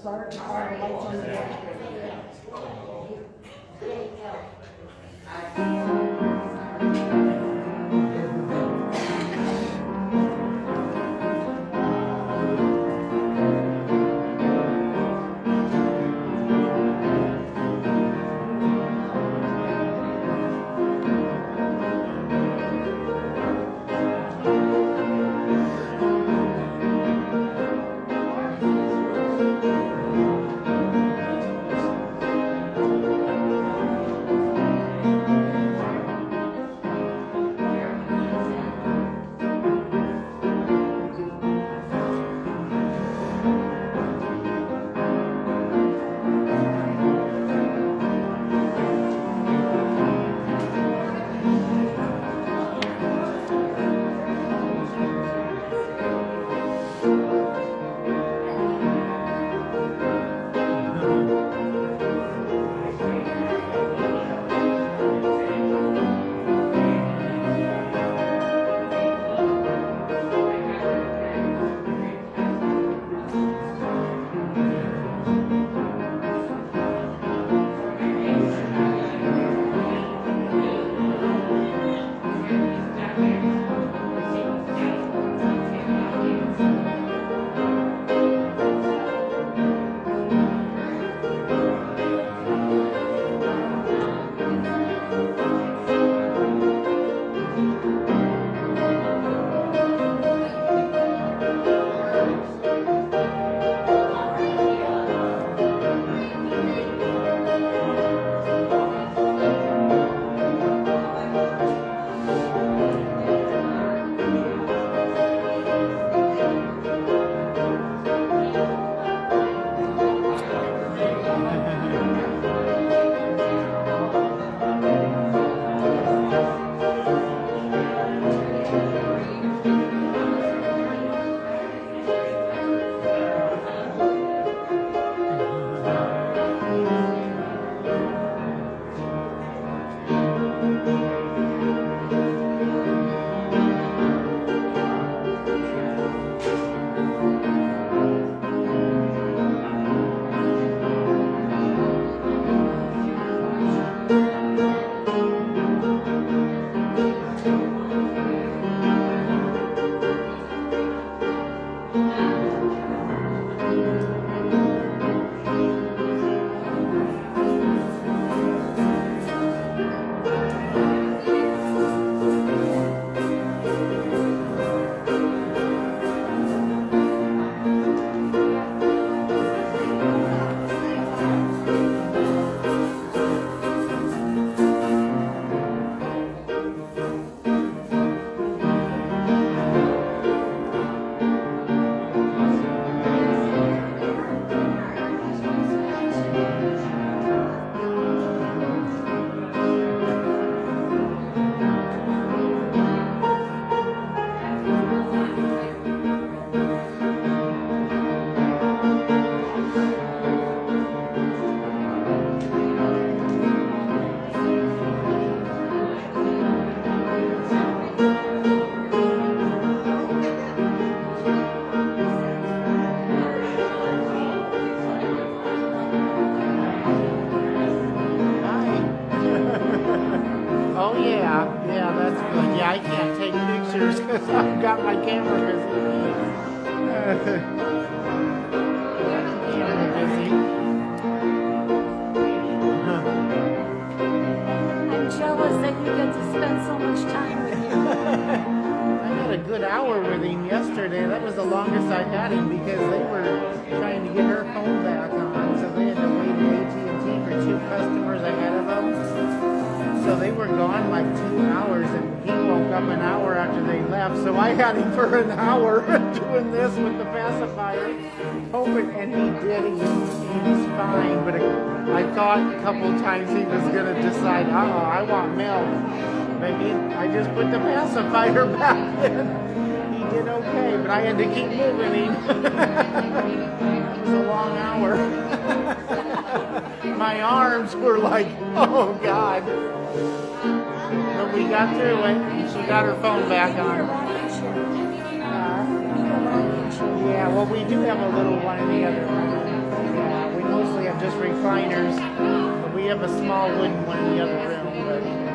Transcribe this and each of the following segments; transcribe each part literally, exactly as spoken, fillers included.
start and all the lights on the board. I can't take pictures because I've got my camera busy. Camera busy. I'm jealous that you get to spend so much time with him. I had a good hour with him yesterday. That was the longest I had him because they were trying to get her phone back on, so they had to wait at A T and T for two customers ahead of them. So they were gone like two hours, and he woke up an hour after they left. So I had him for an hour doing this with the pacifier, hoping, and he did. He, he was fine, but it, I thought a couple times he was going to decide, uh-oh, I want milk. But he, I just put the pacifier back in. He did okay, but I had to keep moving him. It was a long hour. My arms were like, oh God. But we got through it. She got her phone back on. Uh, yeah, well, we do have a little one in the other room. Yeah, we mostly have just recliners, but we have a small wooden one in the other room. But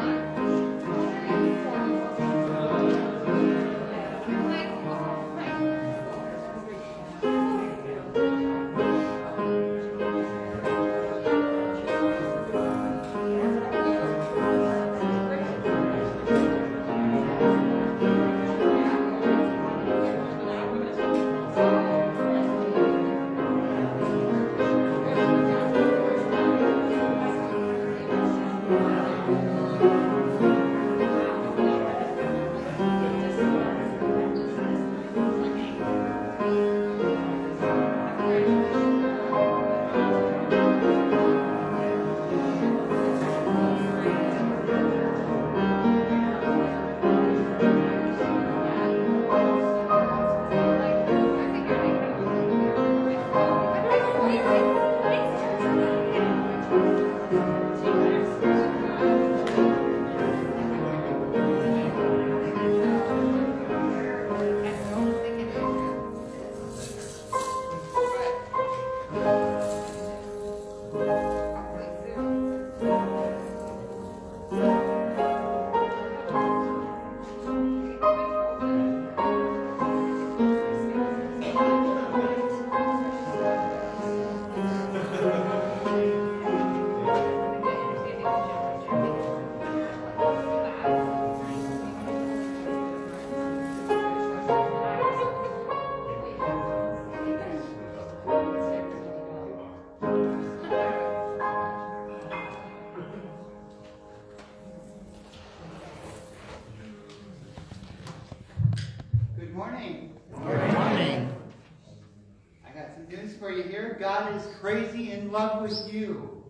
God is crazy in love with you.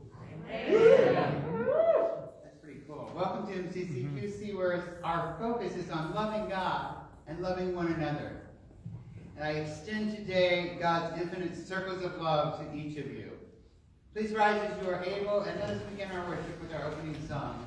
Amen. That's pretty cool. Welcome to M C C Q C, where our focus is on loving God and loving one another. And I extend today God's infinite circles of love to each of you. Please rise as you are able, and let us begin our worship with our opening song.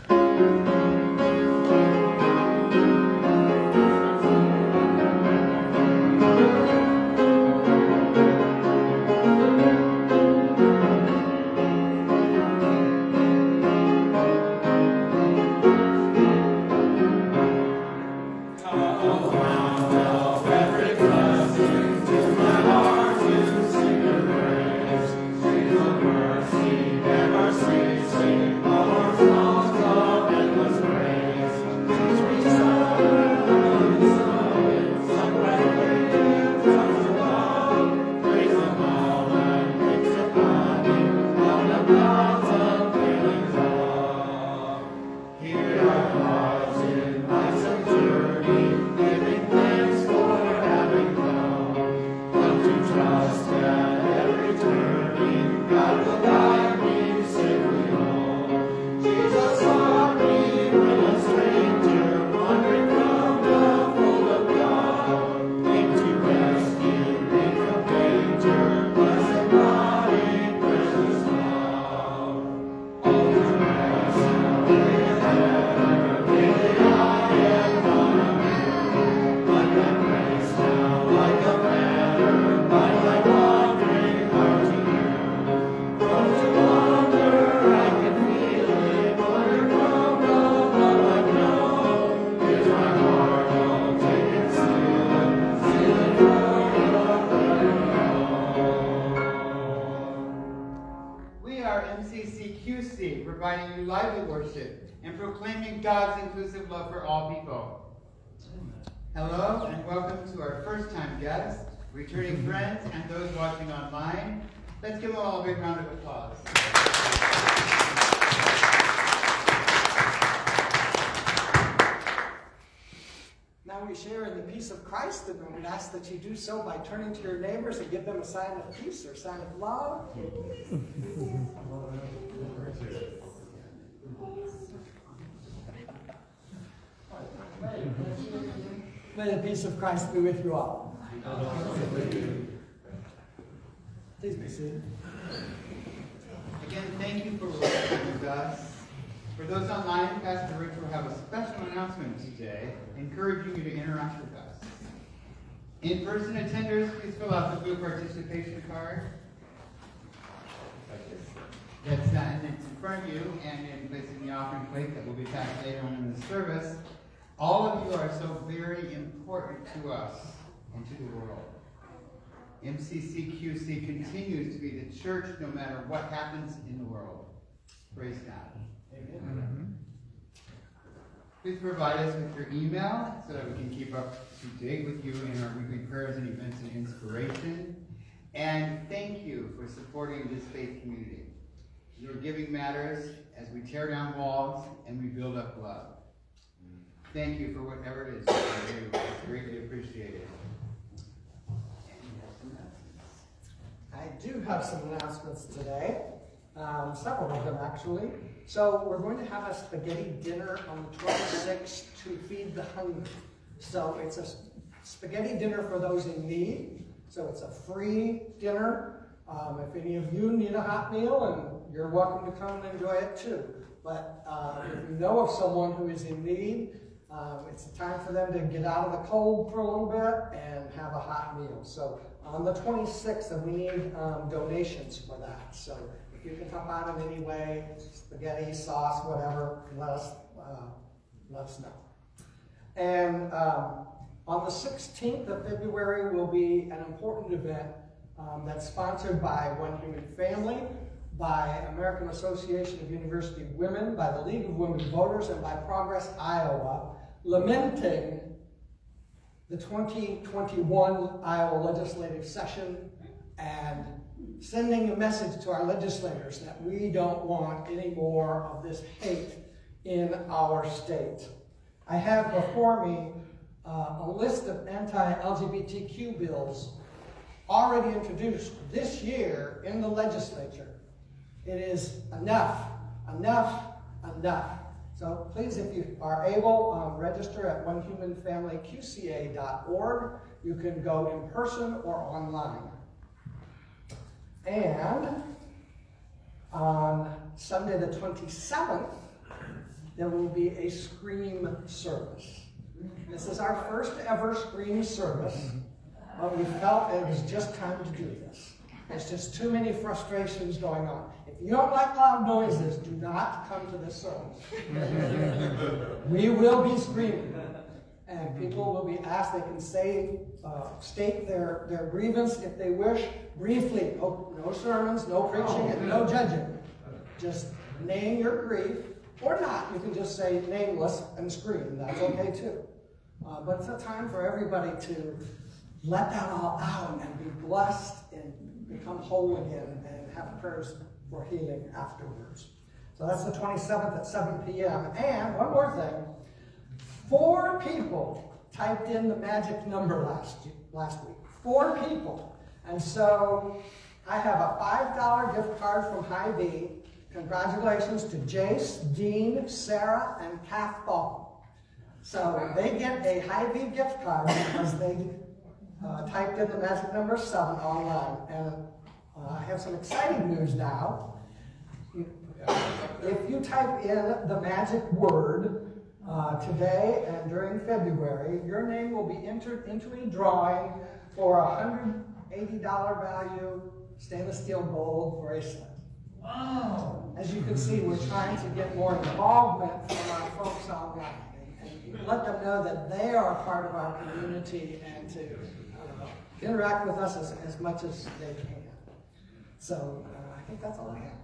M C C Q C, providing you lively worship and proclaiming God's inclusive love for all people. Hello, and welcome to our first-time guests, returning friends, and those watching online. Let's give them all a big round of applause. Now we share in the peace of Christ, and we would ask that you do so by turning to your neighbors and give them a sign of peace or a sign of love. May the peace of Christ be with you all. Please be seated. Again, thank you for working with us. For those online, Pastor Rich will have a special announcement today, encouraging you to interact with us. In-person attenders, please fill out the blue participation card. that's uh, and it's in front of you and in place in the offering plate that will be passed later on in the service. All of you are so very important to us and to the world. M C C Q C continues to be the church no matter what happens in the world. Praise God. Amen. Mm-hmm. Please provide us with your email so that we can keep up to date with you in our weekly prayers and events and inspiration. And thank you for supporting this faith community. Your giving matters as we tear down walls and we build up love. Thank you for whatever it is that you do. It's greatly appreciated. And you have some announcements. I do have some announcements today. Um, several of them, actually. So we're going to have a spaghetti dinner on the twenty-sixth to feed the hungry. So it's a spaghetti dinner for those in need. So it's a free dinner. Um, if any of you need a hot meal, and you're welcome to come and enjoy it too. But uh, if you know of someone who is in need, um, it's a time for them to get out of the cold for a little bit and have a hot meal. So on the twenty-sixth, and we need um, donations for that. So if you can help out in any way, spaghetti, sauce, whatever, let us, uh, let us know. And um, on the sixteenth of February will be an important event um, that's sponsored by One Human Family, by American Association of University Women, by the League of Women Voters, and by Progress Iowa, lamenting the twenty twenty-one Iowa legislative session and sending a message to our legislators that we don't want any more of this hate in our state. I have before me uh, a list of anti-L G B T Q bills already introduced this year in the legislature. It is enough, enough, enough. So please, if you are able, um, register at one human family Q C A dot org. You can go in person or online. And on Sunday the twenty-seventh, there will be a Scream service. This is our first ever Scream service, but we felt it was just time to do this. There's just too many frustrations going on. If you don't like loud noises, do not come to this service. We will be screaming. And people will be asked, they can say, uh, state their, their grievance if they wish, briefly. No, no sermons, no preaching, and no judging. Just name your grief, or not. You can just say nameless and scream. That's okay too. Uh, but it's a time for everybody to let that all out and be blessed and become whole again and have prayers for healing afterwards. So that's the twenty-seventh at seven p m And one more thing. Four people typed in the magic number last, last week. Four people. And so I have a five dollar gift card from Hy-Vee. Congratulations to Jace, Dean, Sarah, and Kath Ball. So they get a Hy-Vee gift card because they uh, typed in the magic number seven online. And uh, I have some exciting news now. If you type in the magic word Uh, today and during February, your name will be entered into a drawing for a one hundred eighty dollar value stainless steel gold bracelet. Wow! As you can see, we're trying to get more involvement from our folks online and, and let them know that they are part of our community and to uh, interact with us as, as much as they can. So uh, I think that's all I have.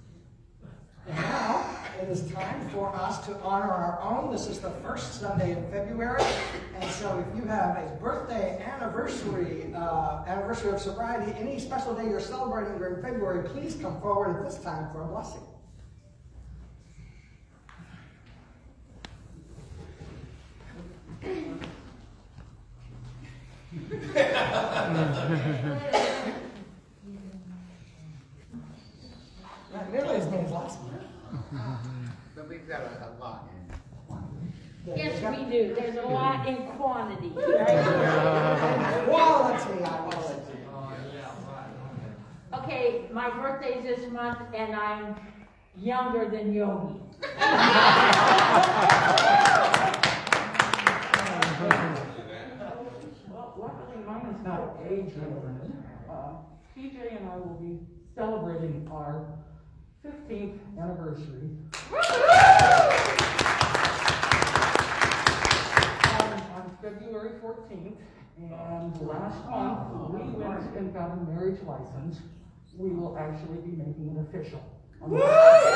And now, it is time for us to honor our own. This is the first Sunday in February, and so if you have a birthday, anniversary, uh, anniversary of sobriety, any special day you're celebrating during February, please come forward at this time for a blessing. Not nearly as many as last one. But we've got a, a lot in quantity. Yes, we do. There's a lot in quantity, right? Quality, I will say. Okay, my birthday's this month, and I'm younger than Yogi. Well, luckily mine is not age related. Uh, P J and I will be celebrating our fifteenth anniversary. on, on February fourteenth, and last month we went and got a marriage license. We will actually be making it official. On the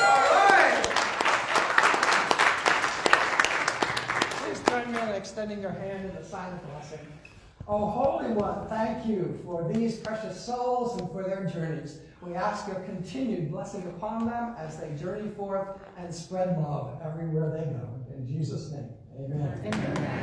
Please join me in extending your hand in a sign of blessing. Oh, Holy One, thank you for these precious souls and for their journeys. We ask your continued blessing upon them as they journey forth and spread love everywhere they go. In Jesus' name, amen. Amen.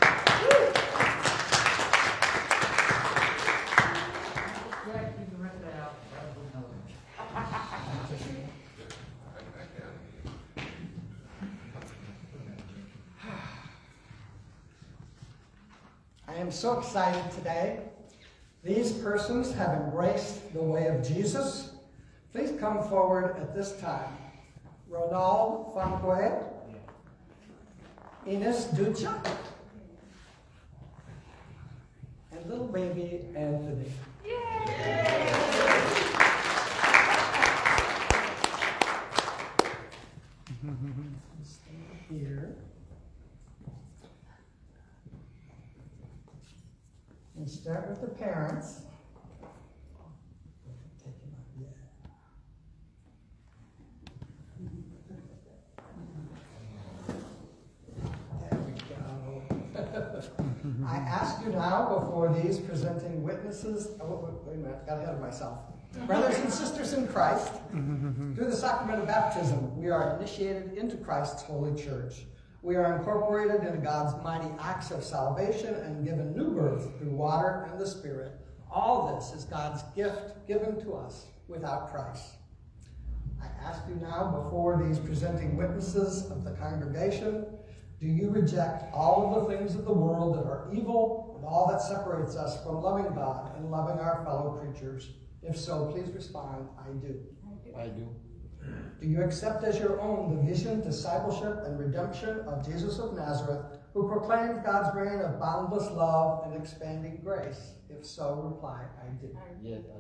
I am so excited today. These persons have embraced the way of Jesus. Please come forward at this time. Ronald Fanque, Ines Ducha, and little baby Anthony. Yay! Stay here. And start with the parents. Take him out. Yeah. There we go. I ask you now, before these presenting witnesses, oh, wait a minute, got ahead of myself. Brothers and sisters in Christ, through the sacrament of baptism, we are initiated into Christ's holy church. We are incorporated into God's mighty acts of salvation and given new birth through water and the Spirit. All this is God's gift given to us without price. I ask you now, before these presenting witnesses of the congregation, do you reject all of the things of the world that are evil and all that separates us from loving God and loving our fellow creatures? If so, please respond, I do. I do. Do you accept as your own the vision, discipleship, and redemption of Jesus of Nazareth, who proclaimed God's reign of boundless love and expanding grace? If so, reply, I do. Yes, I do.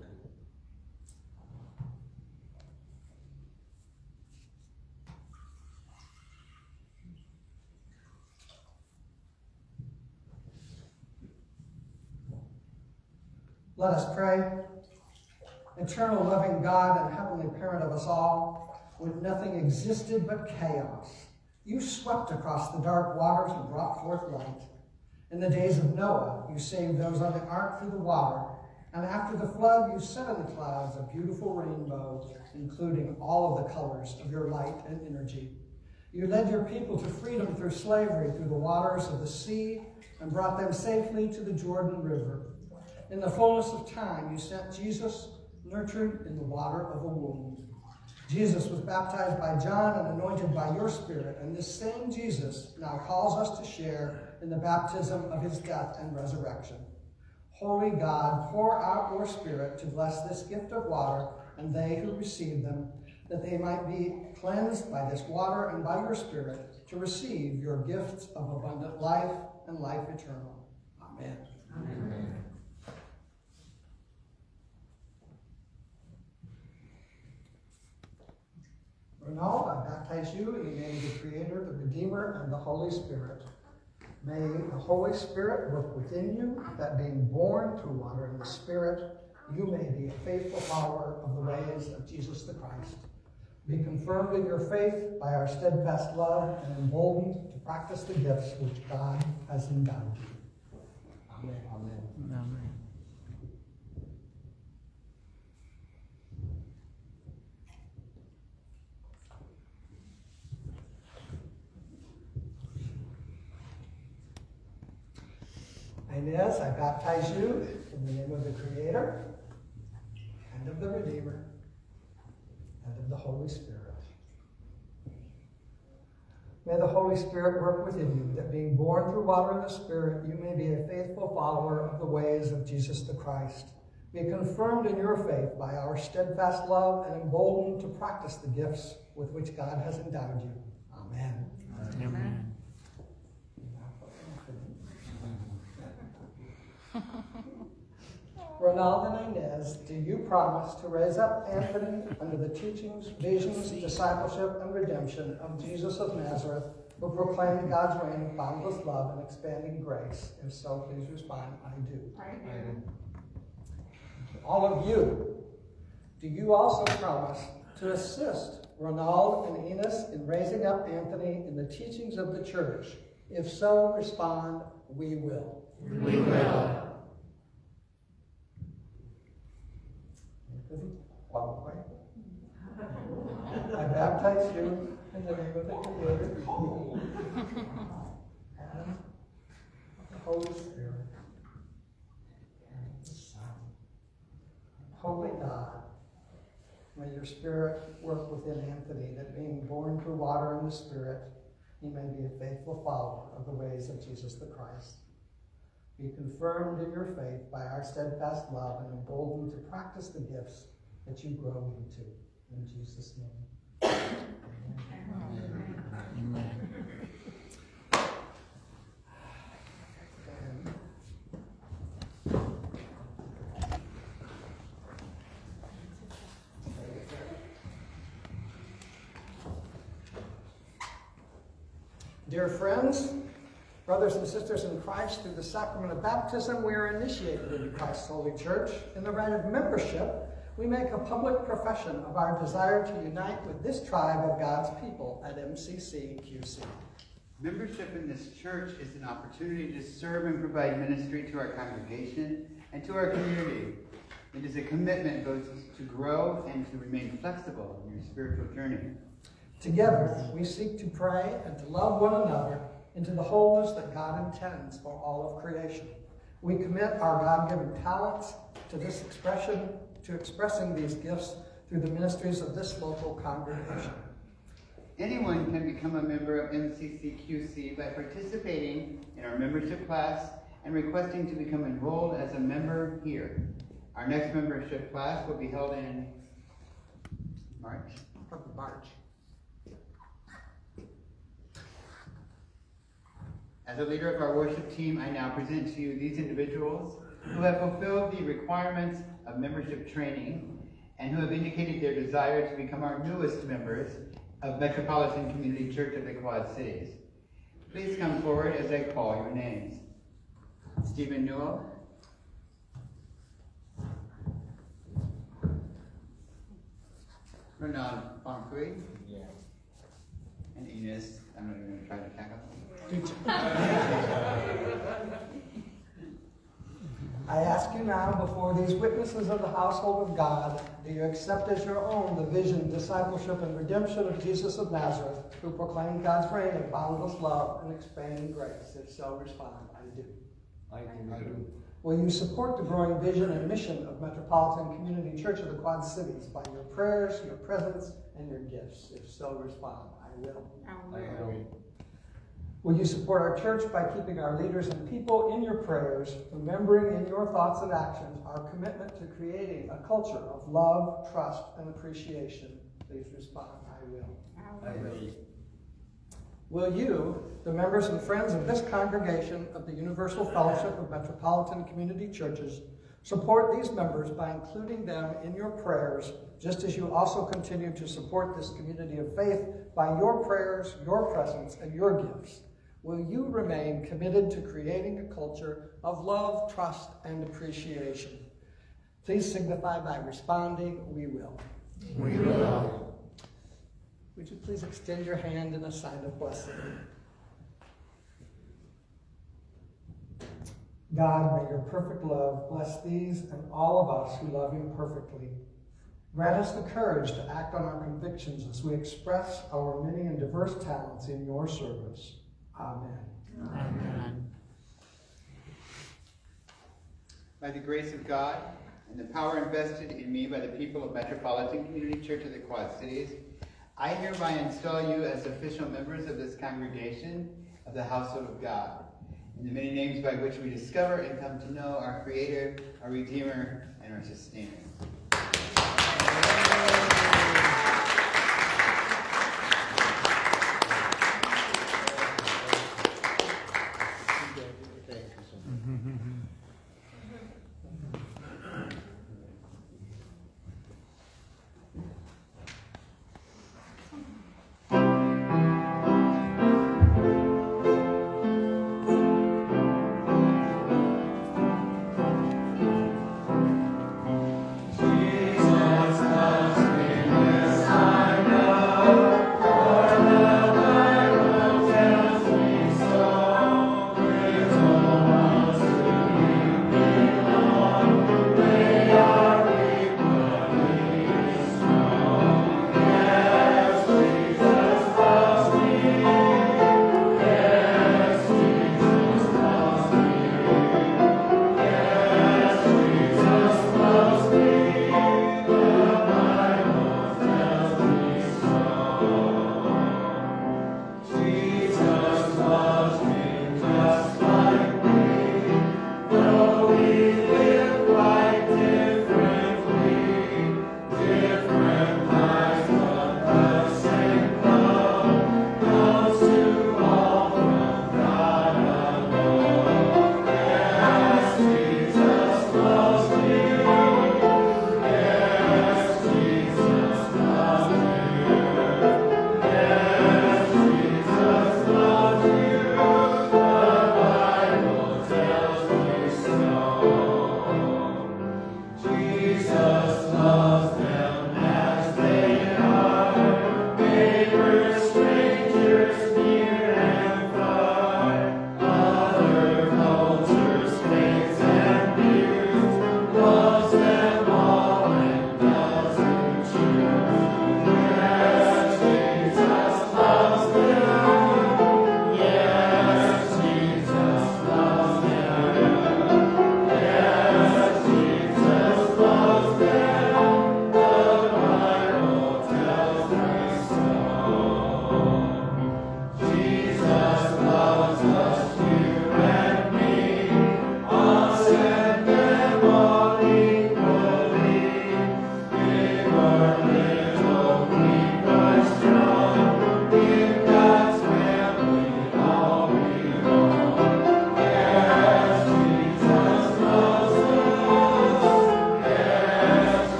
Let us pray. Eternal loving God and heavenly parent of us all, when nothing existed but chaos, you swept across the dark waters and brought forth light. In the days of Noah, you saved those on the ark through the water, and after the flood, you set in the clouds a beautiful rainbow, including all of the colors of your light and energy. You led your people to freedom through slavery through the waters of the sea and brought them safely to the Jordan River. In the fullness of time, you sent Jesus, nurtured in the water of a womb. Jesus was baptized by John and anointed by your Spirit, and this same Jesus now calls us to share in the baptism of his death and resurrection. Holy God, pour out your Spirit to bless this gift of water and they who receive them, that they might be cleansed by this water and by your Spirit to receive your gifts of abundant life and life eternal. Amen. Amen. Ronald, I baptize you in the name of the Creator, the Redeemer, and the Holy Spirit. May the Holy Spirit work within you, that being born through water and the Spirit, you may be a faithful follower of the ways of Jesus the Christ. Be confirmed in your faith by our steadfast love and emboldened to practice the gifts which God has endowed you. Amen. Amen. Amen. Inez, I baptize you in the name of the Creator, and of the Redeemer, and of the Holy Spirit. May the Holy Spirit work within you, that being born through water and the Spirit, you may be a faithful follower of the ways of Jesus the Christ. Be confirmed in your faith by our steadfast love and emboldened to practice the gifts with which God has endowed you. Amen. Amen. Amen. Ronald and Inez, do you promise to raise up Anthony under the teachings, visions, discipleship, and redemption of Jesus of Nazareth, who proclaimed God's reign of boundless love and expanding grace? If so, please respond, I do. I do. All of you, do you also promise to assist Ronald and Enos in raising up Anthony in the teachings of the church? If so, respond, we will. We will. Qualify. I baptize you in the name of the Father, and the Holy Spirit, and the Son. Holy God, may your Spirit work within Anthony, that being born through water and the Spirit, he may be a faithful follower of the ways of Jesus the Christ. Be confirmed in your faith by our steadfast love and emboldened to practice the gifts that you grow into. In Jesus' name. Amen. Amen. Dear friends, brothers and sisters in Christ, through the sacrament of baptism, we are initiated into Christ's holy church. In the rite of membership, we make a public profession of our desire to unite with this tribe of God's people at M C C Q C. Membership in this church is an opportunity to serve and provide ministry to our congregation and to our community. It is a commitment both to grow and to remain flexible in your spiritual journey. Together, we seek to pray and to love one another into the wholeness that God intends for all of creation. We commit our God-given talents to this expression, to expressing these gifts through the ministries of this local congregation. Anyone can become a member of M C C Q C by participating in our membership class and requesting to become enrolled as a member here. Our next membership class will be held in March. March. As a leader of our worship team, I now present to you these individuals who have fulfilled the requirements of membership training and who have indicated their desire to become our newest members of Metropolitan Community Church of the Quad Cities. Please come forward as I call your names. Stephen Newell, Renaud Bonfrey, yeah. And Ines, I'm not even going to try to tackle them. I ask you now, before these witnesses of the household of God, do you accept as your own the vision, discipleship, and redemption of Jesus of Nazareth, who proclaimed God's reign of boundless love and expanding grace? If so, respond, I do. I do. I do. Will you support the growing vision and mission of Metropolitan Community Church of the Quad Cities by your prayers, your presence, and your gifts? If so, respond, I will. I will. Will you support our church by keeping our leaders and people in your prayers, remembering in your thoughts and actions our commitment to creating a culture of love, trust, and appreciation? Please respond, I will. I will. Will you, the members and friends of this congregation of the Universal Fellowship of Metropolitan Community Churches, support these members by including them in your prayers, just as you also continue to support this community of faith by your prayers, your presence, and your gifts? Will you remain committed to creating a culture of love, trust, and appreciation? Please signify by responding, we will. We will. Would you please extend your hand in a sign of blessing? God, may your perfect love bless these and all of us who love you perfectly. Grant us the courage to act on our convictions as we express our many and diverse talents in your service. Amen. Amen. By the grace of God and the power invested in me by the people of Metropolitan Community Church of the Quad Cities, I hereby install you as official members of this congregation of the household of God, in the many names by which we discover and come to know our Creator, our Redeemer, and our Sustainer.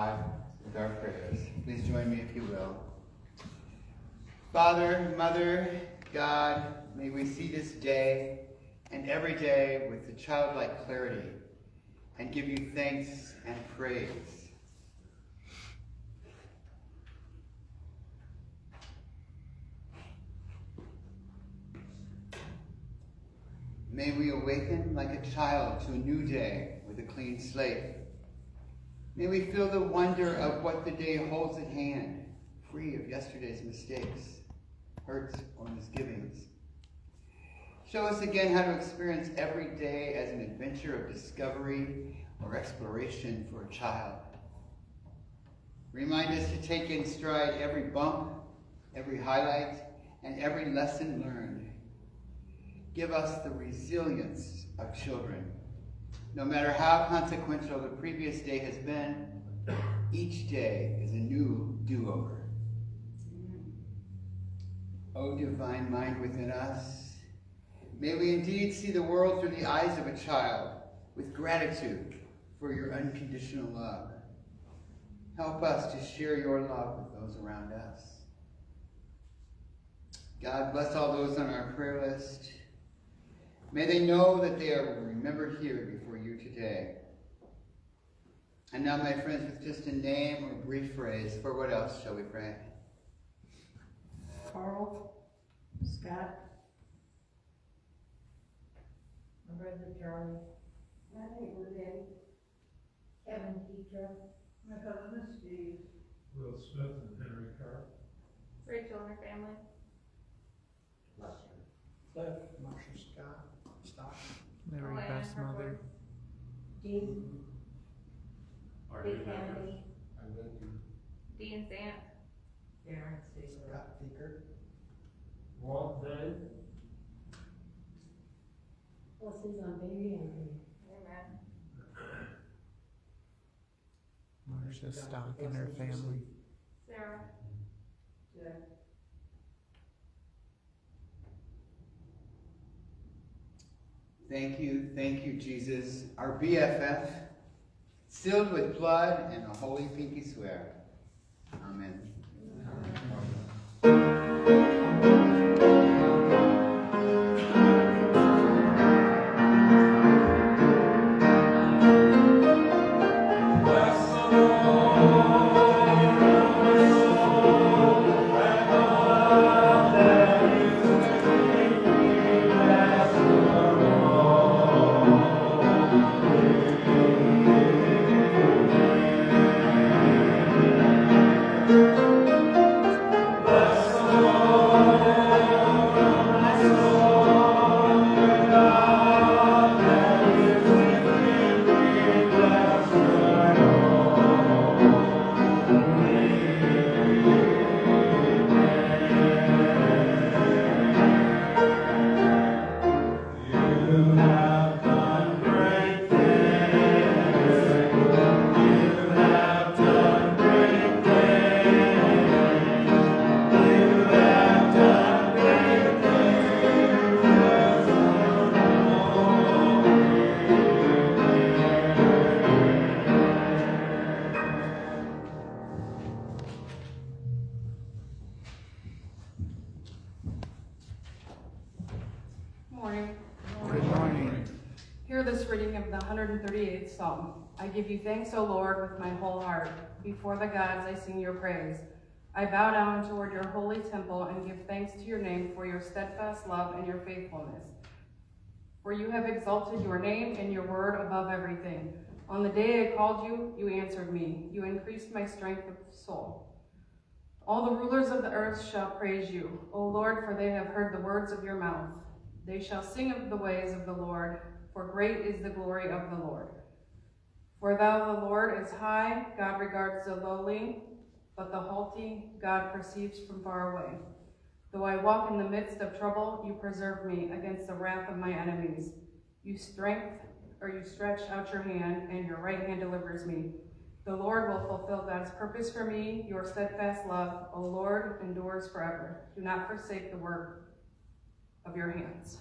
God with our prayers. Please join me if you will. Father, Mother, God, may we see this day and every day with a childlike clarity and give you thanks and praise. May we awaken like a child to a new day with a clean slate. May we feel the wonder of what the day holds at hand, free of yesterday's mistakes, hurts, or misgivings. Show us again how to experience every day as an adventure of discovery or exploration for a child. Remind us to take in stride every bump, every highlight, and every lesson learned. Give us the resilience of children. No matter how consequential the previous day has been, each day is a new do-over. O divine mind within us, may we indeed see the world through the eyes of a child with gratitude for your unconditional love. Help us to share your love with those around us. God bless all those on our prayer list. May they know that they are remembered here before you today. And now, my friends, with just a name or brief phrase, for what else shall we pray? Carl, Scott, my brother Charlie, my neighbor Betty, Kevin Petra, my cousin Steve, Will Smith and Henry Carr. Rachel and her family. Cliff, Marshall Scott, Stock. Mary Joanne Beth's and her mother. board. Dean, Are Big you Kennedy, I went to Dean's aunt. Darren Stigler. Scott Feaker. Walt Day? Blessings on baby Henry. Amen. Marcia Stock and her family. Sarah. Jeff. Thank you, thank you, Jesus, our B F F, sealed with blood and a holy pinky swear. Amen. Morning. Good morning. Hear this reading of the one hundred thirty-eighth Psalm. I give you thanks, O Lord, with my whole heart. Before the gods I sing your praise. I bow down toward your holy temple and give thanks to your name for your steadfast love and your faithfulness. For you have exalted your name and your word above everything. On the day I called you, you answered me. You increased my strength of soul. All the rulers of the earth shall praise you, O Lord, for they have heard the words of your mouth. They shall sing of the ways of the Lord, for great is the glory of the Lord. For thou, the Lord, is high, God regards the lowly, but the haughty God perceives from far away. Though I walk in the midst of trouble, you preserve me against the wrath of my enemies. You strength, or you stretch out your hand, and your right hand delivers me. The Lord will fulfill God's purpose for me. Your steadfast love, O Lord, endures forever. Do not forsake the work of your hands.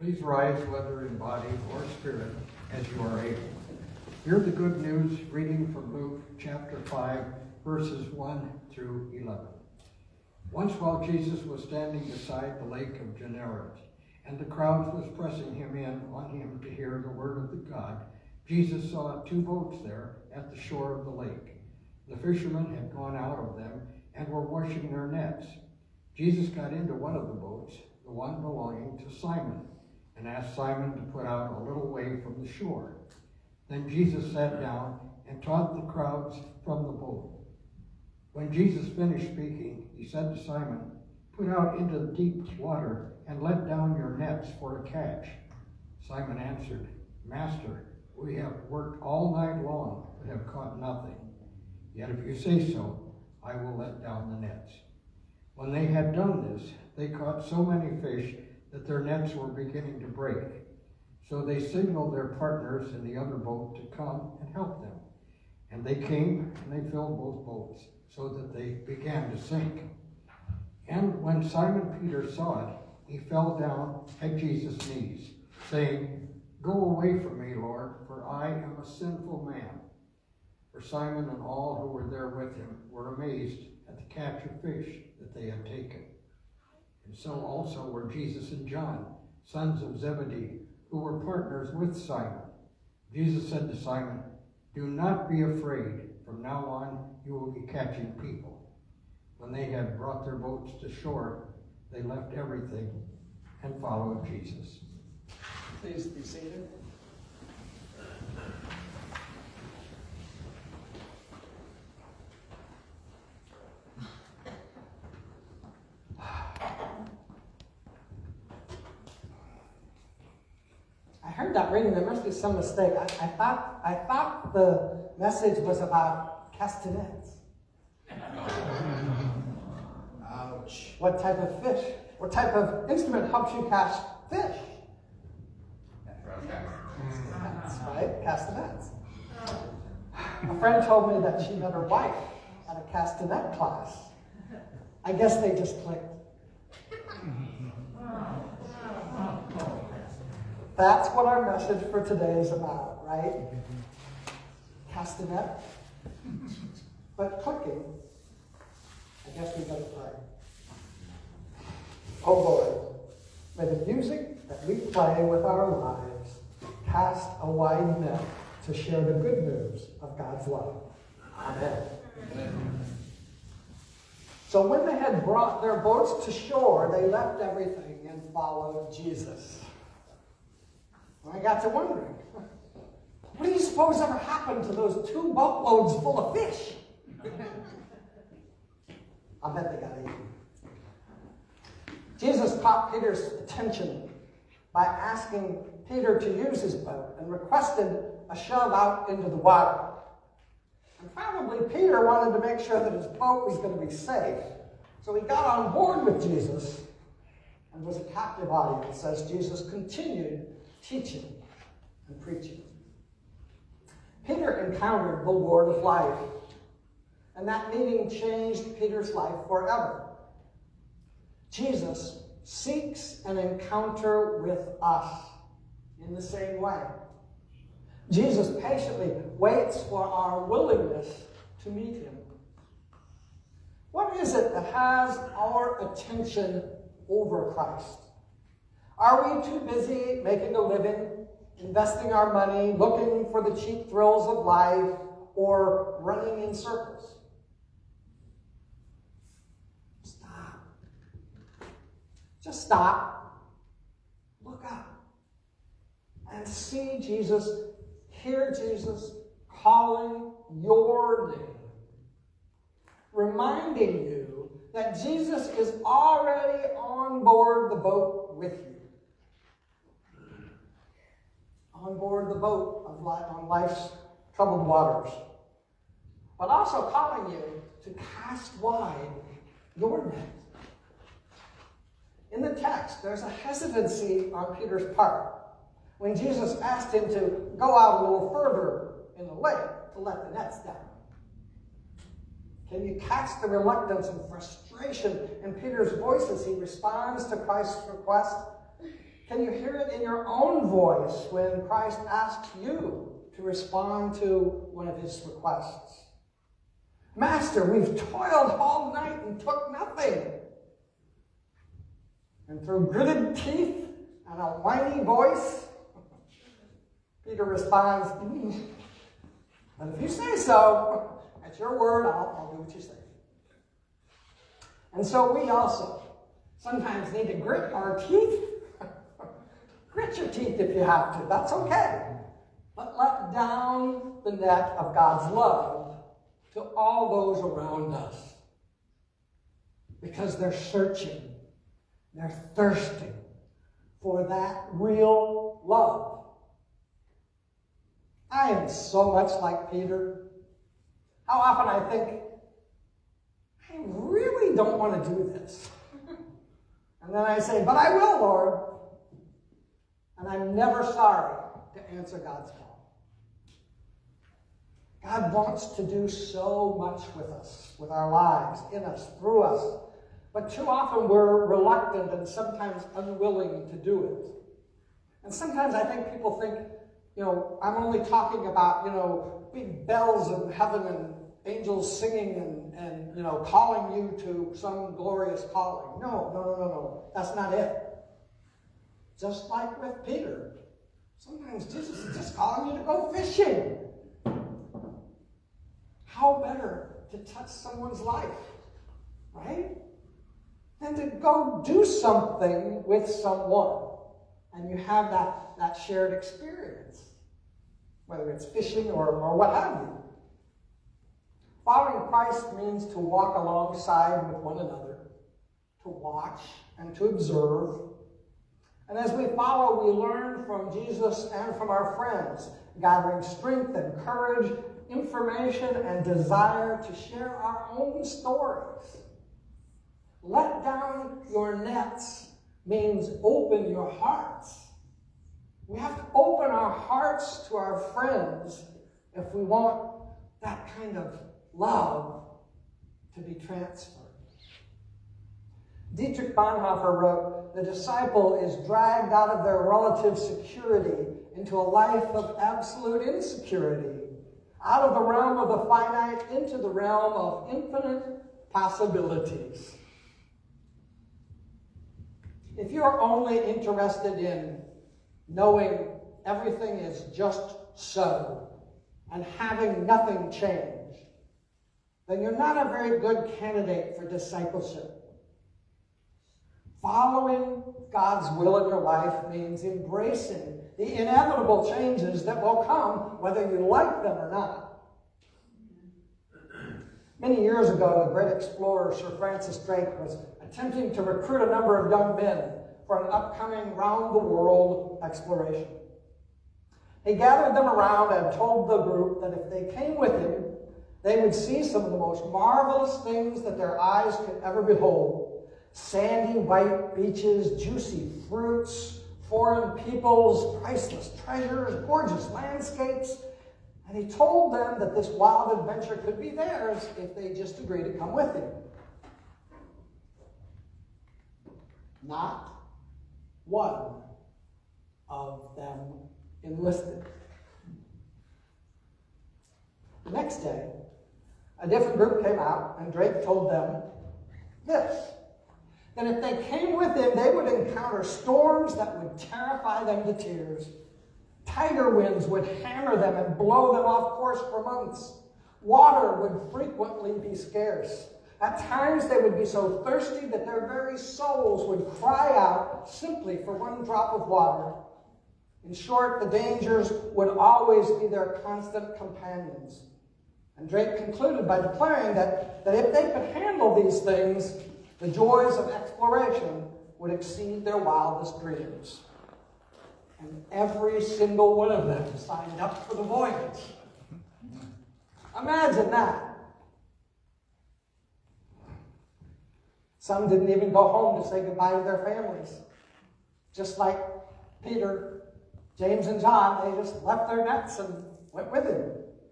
Please rise, whether in body or spirit, as you are able. Hear the good news reading from Luke chapter five, verses one through eleven. Once while Jesus was standing beside the lake of Gennesaret, and the crowds was pressing him in on him to hear the word of the God, Jesus saw two boats there at the shore of the lake. The fishermen had gone out of them and were washing their nets. Jesus got into one of the boats, the one belonging to Simon, and asked Simon to put out a little way from the shore. Then Jesus sat down and taught the crowds from the boat. When Jesus finished speaking, he said to Simon, "Put out into the deep water and let down your nets for a catch." Simon answered, "Master, we have worked all night long but have caught nothing. Yet if you say so, I will let down the nets." When they had done this, they caught so many fish that their nets were beginning to break. So they signaled their partners in the other boat to come and help them. And they came and they filled both boats, so that they began to sink. And when Simon Peter saw it, he fell down at Jesus' knees, saying, "Go away from me, Lord, for I am a sinful man." For Simon and all who were there with him were amazed at the catch of fish that they had taken. And so also were Jesus and John, sons of Zebedee, who were partners with Simon. Jesus said to Simon, "Do not be afraid. From now on you will be catching people." When they had brought their boats to shore, they left everything and followed Jesus. Please be seated. I heard that reading. There must be some mistake. I, I thought I thought the message was about castanets. Ouch. What type of fish? What type of instrument helps you catch fish? That's right, castanets. A friend told me that she met her wife at a castanet class. I guess they just clicked. That's what our message for today is about, right? Castanet. But clicking, I guess we better pray. Oh Lord, may the music that we play with our lives cast a wide net to share the good news of God's love. Amen. Amen. So when they had brought their boats to shore, they left everything and followed Jesus. I got to wondering, what do you suppose ever happened to those two boatloads full of fish? I bet they got eaten. Jesus caught Peter's attention by asking Peter to use his boat and requested a shove out into the water. And probably Peter wanted to make sure that his boat was going to be safe. So he got on board with Jesus and was a captive audience as Jesus continued teaching and preaching. Peter encountered the Lord of life, and that meeting changed Peter's life forever. Jesus seeks an encounter with us in the same way. Jesus patiently waits for our willingness to meet him. What is it that has our attention over Christ? Are we too busy making a living, investing our money, looking for the cheap thrills of life, or running in circles? Stop. Just stop. Look up. And see Jesus, hear Jesus calling your name. Reminding you that Jesus is already on board the boat with you. On board the boat of life, on life's troubled waters. But also calling you to cast wide your net. In the text, there's a hesitancy on Peter's part when Jesus asked him to go out a little further in the lake to let the nets down. Can you catch the reluctance and frustration in Peter's voice as he responds to Christ's request? Can you hear it in your own voice when Christ asks you to respond to one of his requests? Master, we've toiled all night and took nothing. And through gritted teeth and a whiny voice, Peter responds, mm, but if you say so, at your word, I'll, I'll do what you say. And so we also sometimes need to grit our teeth. Grit your teeth if you have to. That's okay. But let down the net of God's love to all those around us. Because they're searching. They're thirsting for that real love. I am so much like Peter. How often I think, I really don't want to do this. And then I say, but I will, Lord. And I'm never sorry to answer God's call. God wants to do so much with us, with our lives, in us, through us. But too often we're reluctant and sometimes unwilling to do it. And sometimes I think people think, you know, I'm only talking about, you know, big bells in heaven and angels singing and, and, you know, calling you to some glorious calling. No, no, no, no, no. That's not it. Just like with Peter. Sometimes Jesus is just calling you to go fishing. How better to touch someone's life, right? Than to go do something with someone. And you have that, that shared experience. Whether it's fishing or, or what have you. Following Christ means to walk alongside with one another, to watch and to observe. And as we follow, we learn from Jesus and from our friends, gathering strength and courage, information and desire to share our own stories. Let down your nets means open your hearts. We have to open our hearts to our friends if we want that kind of love to be transferred. Dietrich Bonhoeffer wrote, the disciple is dragged out of their relative security into a life of absolute insecurity, out of the realm of the finite into the realm of infinite possibilities. If you're only interested in knowing everything is just so and having nothing change, then you're not a very good candidate for discipleship. Following God's will in your life means embracing the inevitable changes that will come, whether you like them or not. Many years ago, the great explorer Sir Francis Drake was attempting to recruit a number of young men for an upcoming round-the-world exploration. He gathered them around and told the group that if they came with him, they would see some of the most marvelous things that their eyes could ever behold. Sandy white beaches, juicy fruits, foreign peoples, priceless treasures, gorgeous landscapes. And he told them that this wild adventure could be theirs if they just agreed to come with him. Not one of them enlisted. The next day, a different group came out, and Drake told them this, that if they came with him, they would encounter storms that would terrify them to tears. Tiger winds would hammer them and blow them off course for months. Water would frequently be scarce. At times, they would be so thirsty that their very souls would cry out simply for one drop of water. In short, the dangers would always be their constant companions. And Drake concluded by declaring that, that if they could handle these things, the joys of exploration would exceed their wildest dreams. And every single one of them signed up for the voyage. Imagine that. Some didn't even go home to say goodbye to their families. Just like Peter, James, and John, they just left their nets and went with him.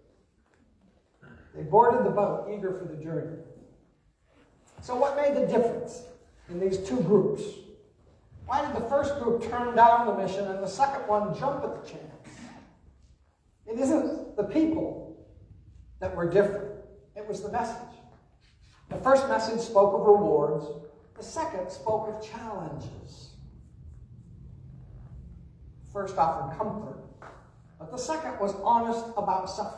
They boarded the boat, eager for the journey. So what made the difference in these two groups? Why did the first group turn down the mission and the second one jump at the chance? It isn't the people that were different. It was the message. The first message spoke of rewards. The second spoke of challenges. The first offered comfort, but the second was honest about suffering.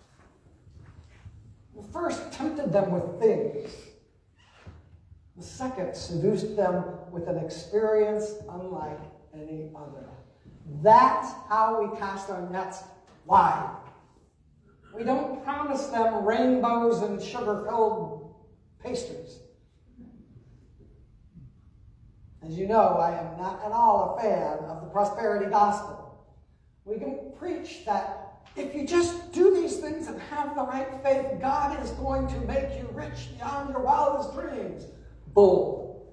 The first tempted them with things. The second seduced them with an experience unlike any other. That's how we cast our nets wide. We don't promise them rainbows and sugar-filled pastries. As you know, I am not at all a fan of the prosperity gospel. We can preach that if you just do these things and have the right faith, God is going to make you rich beyond your wildest dreams. Bull.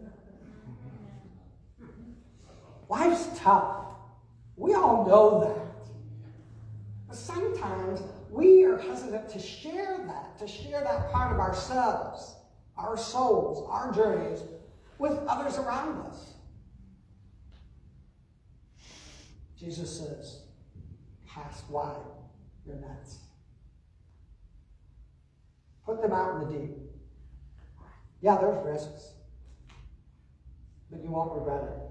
Life's tough. We all know that. But sometimes we are hesitant to share that, to share that part of ourselves, our souls, our journeys, with others around us. Jesus says, cast wide your nets. Put them out in the deep. Yeah, there's risks, but you won't regret it.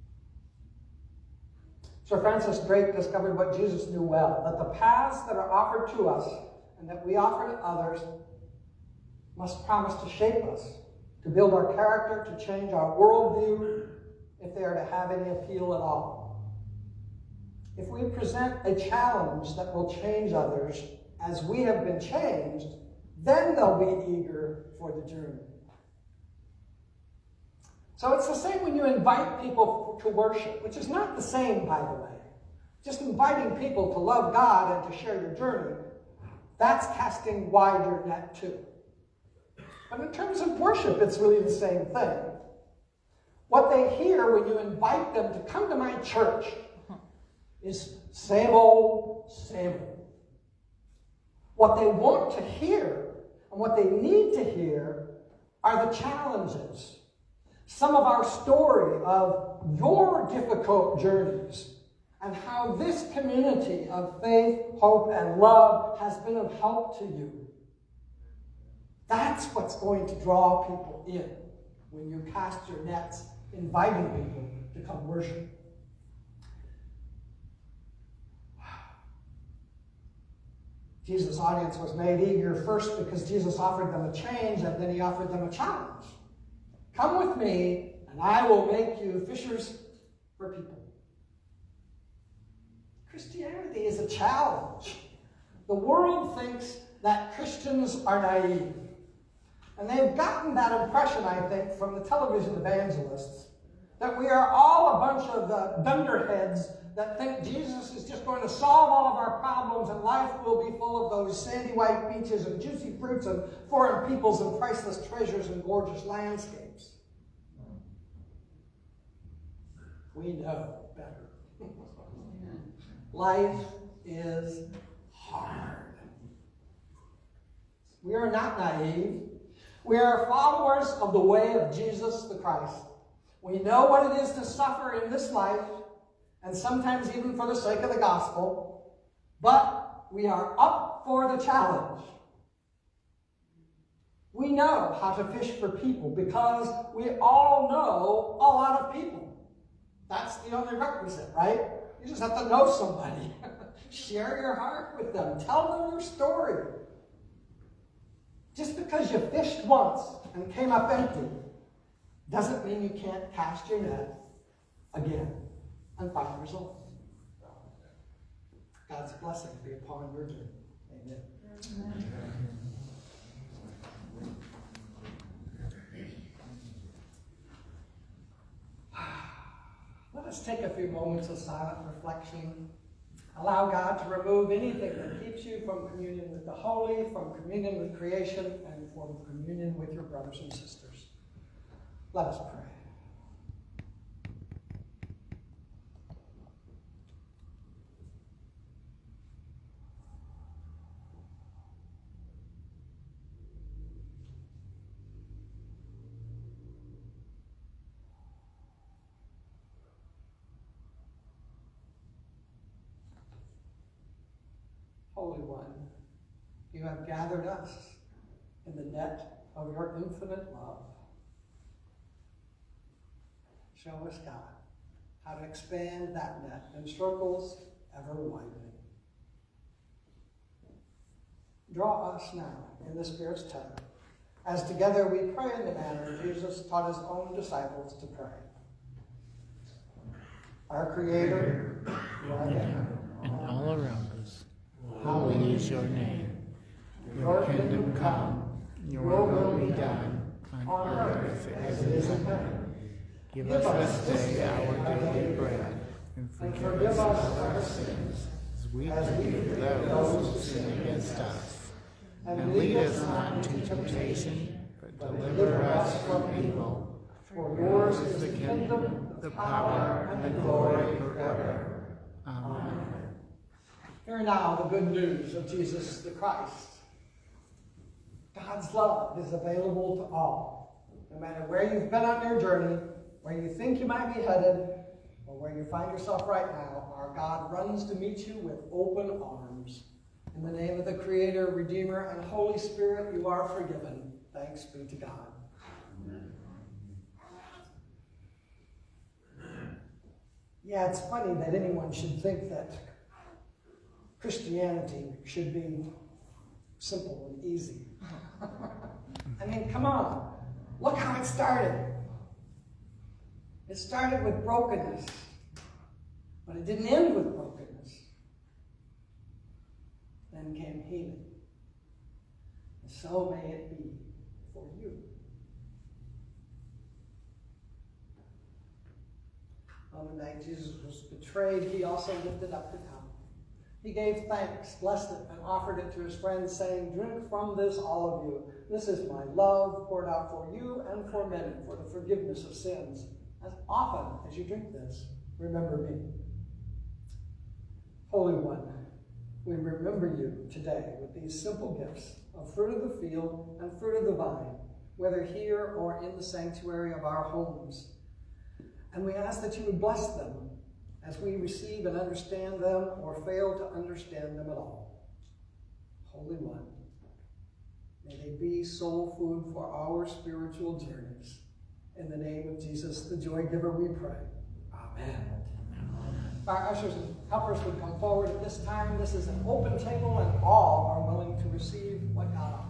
Sir Francis Drake discovered what Jesus knew well, that the paths that are offered to us and that we offer to others must promise to shape us, to build our character, to change our worldview, if they are to have any appeal at all. If we present a challenge that will change others as we have been changed, then they'll be eager for the journey. So it's the same when you invite people to worship, which is not the same, by the way. Just inviting people to love God and to share your journey, that's casting wide your net too. But in terms of worship, it's really the same thing. What they hear when you invite them to come to my church is same old, same old. What they want to hear and what they need to hear are the challenges. Some of our story of your difficult journeys and how this community of faith, hope, and love has been of help to you. That's what's going to draw people in when you cast your nets, inviting people to come worship. Jesus' audience was made eager first because Jesus offered them a change, and then he offered them a challenge. Come with me, and I will make you fishers for people. Christianity is a challenge. The world thinks that Christians are naive. And they've gotten that impression, I think, from the television evangelists, that we are all a bunch of uh, dunderheads that think Jesus is just going to solve all of our problems and life will be full of those sandy white beaches and juicy fruits and foreign peoples and priceless treasures and gorgeous landscapes. We know better. Life is hard. We are not naive. We are followers of the way of Jesus the Christ. We know what it is to suffer in this life, and sometimes even for the sake of the gospel, but we are up for the challenge. We know how to fish for people because we all know a lot of people. That's the only requisite, right? You just have to know somebody. Share your heart with them. Tell them your story. Just because you fished once and came up empty doesn't mean you can't cast your net again and find results. God's blessing be upon your journey. Amen. Amen. Let us take a few moments of silent reflection. Allow God to remove anything that keeps you from communion with the holy, from communion with creation, and from communion with your brothers and sisters. Let us pray. Holy One, you have gathered us in the net of your infinite love. Show us, God, how to expand that net in circles ever widening. Draw us now in the Spirit's tether, as together we pray in the manner Jesus taught his own disciples to pray. Our Creator, who art in heaven, And all around us, holy is your name. Your kingdom come, your will be done, on earth as it is in heaven. Give us this day our daily bread, and forgive us our sins, as we forgive those who sin against us. And lead us not into temptation, but deliver us from evil. For yours is the kingdom, the power, and the glory forever. Amen. Hear now the good news of Jesus the Christ. God's love is available to all. No matter where you've been on your journey, where you think you might be headed, or where you find yourself right now, our God runs to meet you with open arms. In the name of the Creator, Redeemer, and Holy Spirit, you are forgiven. Thanks be to God. Amen. Yeah, it's funny that anyone should think that Christianity should be simple and easy. I mean, come on. Look how it started. It started with brokenness, but it didn't end with brokenness. Then came healing. And so may it be for you. On the night Jesus was betrayed, he also lifted up the cup. He gave thanks, blessed it, and offered it to his friends, saying, "Drink from this, all of you. This is my love poured out for you and for many for the forgiveness of sins. As often as you drink this, remember me." Holy One, we remember you today with these simple gifts of fruit of the field and fruit of the vine, whether here or in the sanctuary of our homes. And we ask that you would bless them as we receive and understand them or fail to understand them at all. Holy One, may they be soul food for our spiritual journeys. In the name of Jesus, the joy giver, we pray. Amen. If our ushers and helpers would come forward at this time, this is an open table and all are willing to receive what God offers.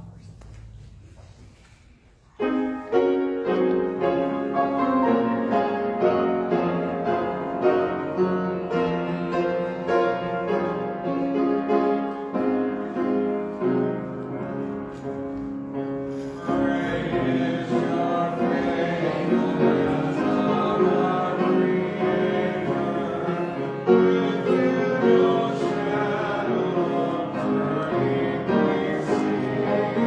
Thank you.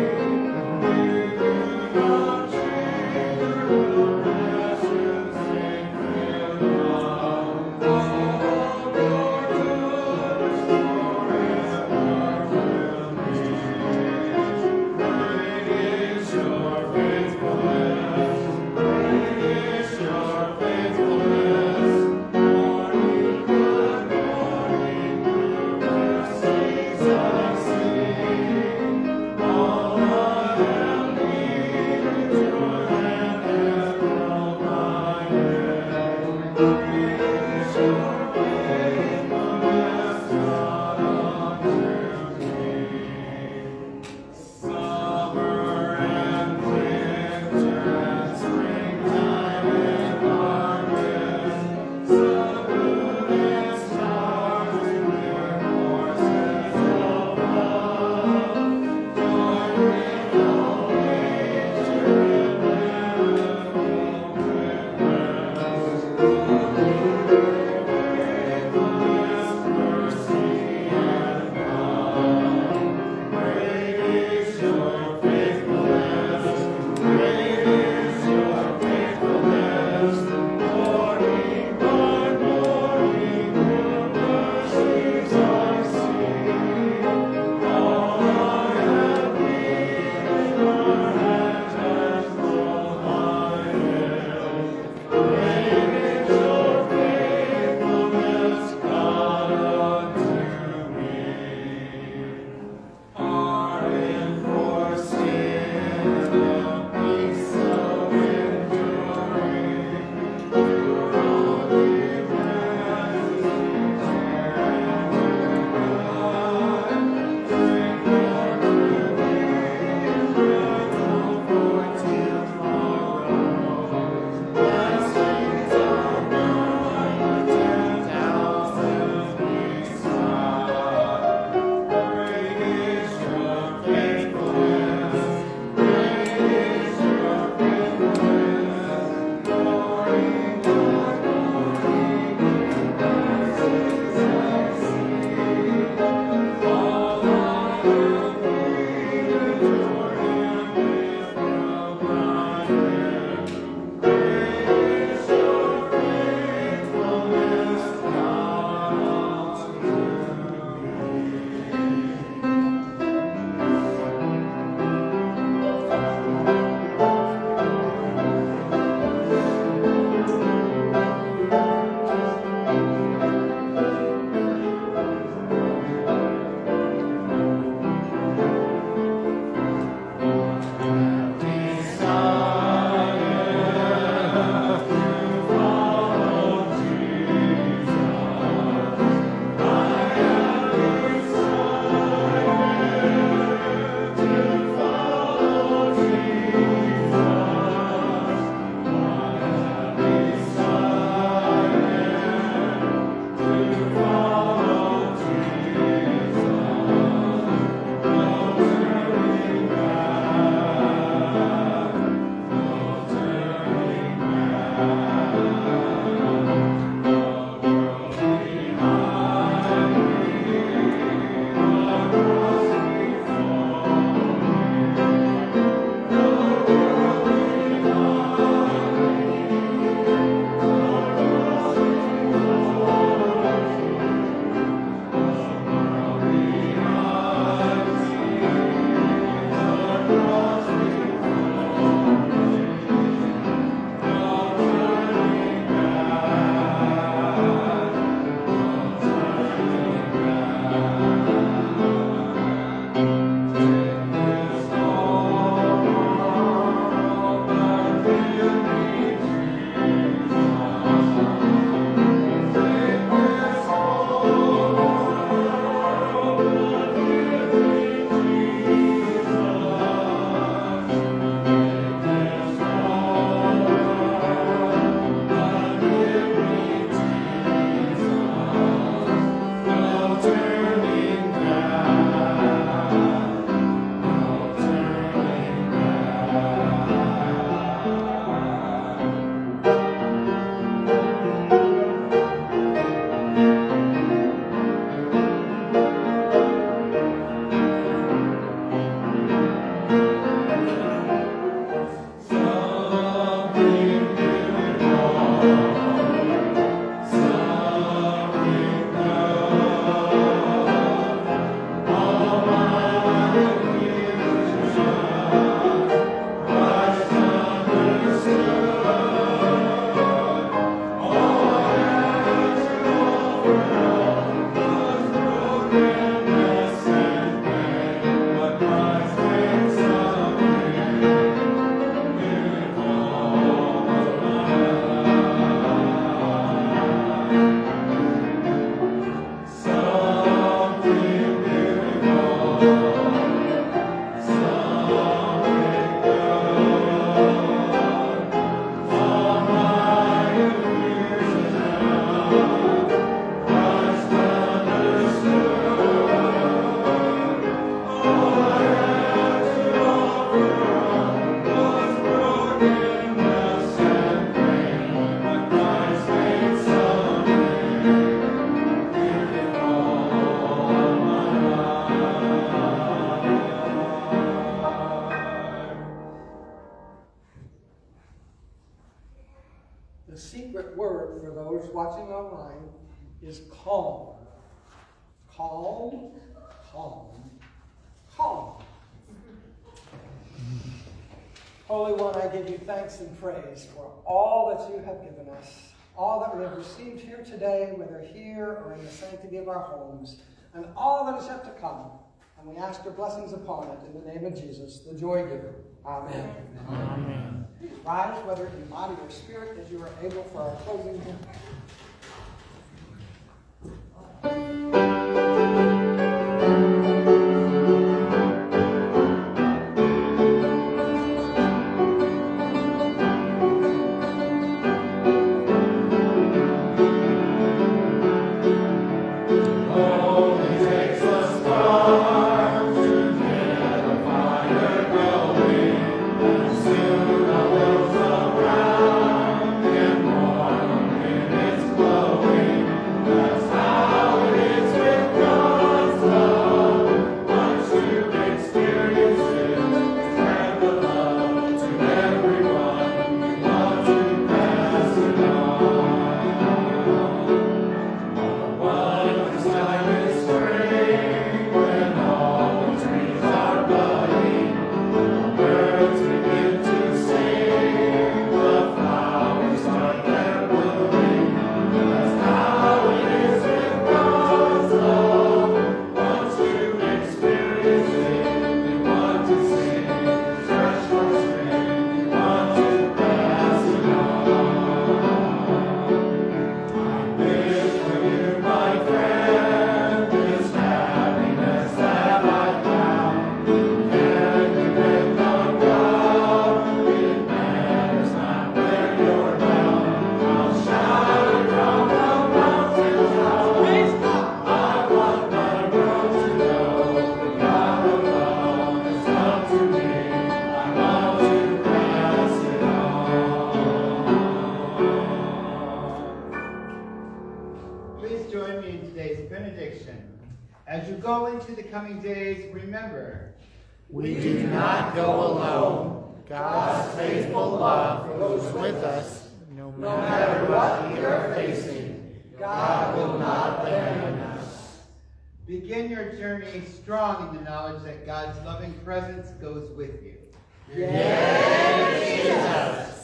The secret word for those watching online is calm. Calm, calm, calm. Holy One, I give you thanks and praise for all that you have given us, all that we have received here today, whether here or in the sanctity of our homes, and all that is yet to come. And we ask your blessings upon it in the name of Jesus, the joy giver. Amen. Amen. Please rise, whether in body or spirit, as you are able, for our closing hymn. As you go into the coming days, remember, we do not go alone. God's faithful love goes with us, no matter what we are facing. God will not abandon us. Begin your journey strong in the knowledge that God's loving presence goes with you. Yes, Jesus.